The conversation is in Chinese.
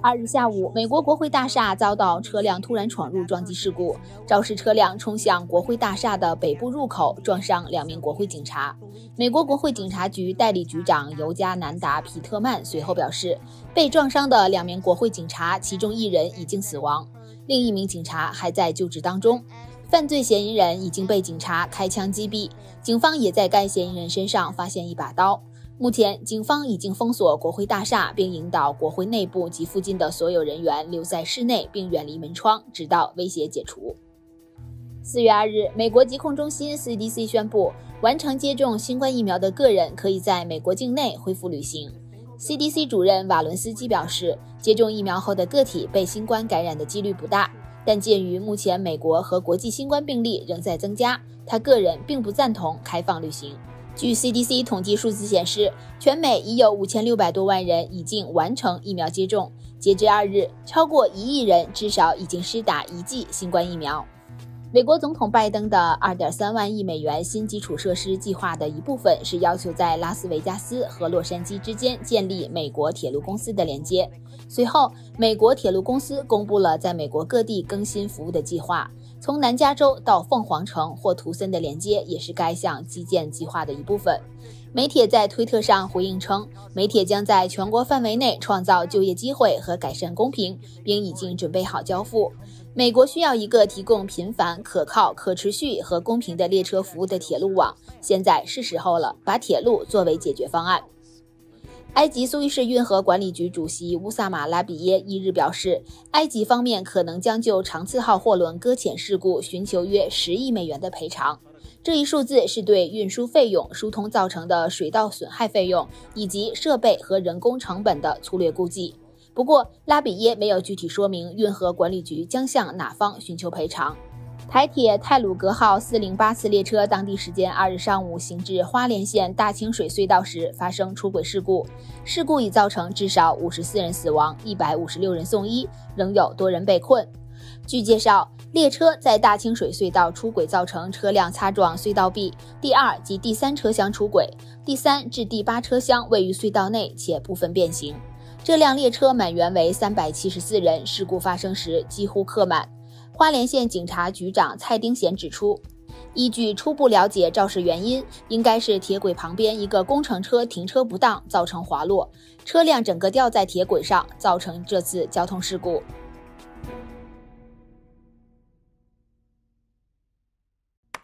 2日下午，美国国会大厦遭到车辆突然闯入撞击事故，肇事车辆冲向国会大厦的北部入口，撞上2名国会警察。美国国会警察局代理局长尤加南达·皮特曼随后表示，被撞伤的2名国会警察，其中1人已经死亡，另1名警察还在救治当中。犯罪嫌疑人已经被警察开枪击毙，警方也在该嫌疑人身上发现1把刀。目前，警方已经封锁国会大厦，并引导国会内部及附近的所有人员留在室内，并远离门窗，直到威胁解除。4月2日，美国疾控中心 CDC 宣布，完成接种新冠疫苗的个人可以在美国境内恢复旅行。CDC 主任瓦伦斯基表示，接种疫苗后的个体被新冠感染的几率不大，但鉴于目前美国和国际新冠病例仍在增加，他个人并不赞同开放旅行。据 CDC 统计数字显示，全美已有5600多万人已经完成疫苗接种。截至2日，超过1亿人至少已经施打1剂新冠疫苗。美国总统拜登的 2.3万亿美元新基础设施计划的一部分是要求在拉斯维加斯和洛杉矶之间建立美国铁路公司的连接。随后，美国铁路公司公布了在美国各地更新服务的计划，从南加州到凤凰城或图森的连接也是该项基建计划的一部分。美铁在推特上回应称，美铁将在全国范围内创造就业机会和改善公平，并已经准备好交付。美国需要一个提供频繁、可靠、可持续和公平的列车服务的铁路网，现在是时候了，把铁路作为解决方案。埃及苏伊士运河管理局主席乌萨马拉比耶1日表示，埃及方面可能将就长次号货轮搁浅事故寻求约10亿美元的赔偿。这一数字是对运输费用、疏通造成的水道损害费用以及设备和人工成本的粗略估计。不过，拉比耶没有具体说明运河管理局将向哪方寻求赔偿。台铁太鲁阁号408次列车当地时间2日上午行至花莲县大清水隧道时发生出轨事故，事故已造成至少54人死亡，156人送医，仍有多人被困。据介绍，列车在大清水隧道出轨，造成车辆擦撞隧道壁，第2及第3车厢出轨，第3至第8车厢位于隧道内且部分变形。这辆列车满员为374人，事故发生时几乎客满。花莲县警察局长蔡丁贤指出，依据初步了解，肇事原因应该是铁轨旁边一个工程车停车不当造成滑落，车辆整个掉在铁轨上，造成这次交通事故。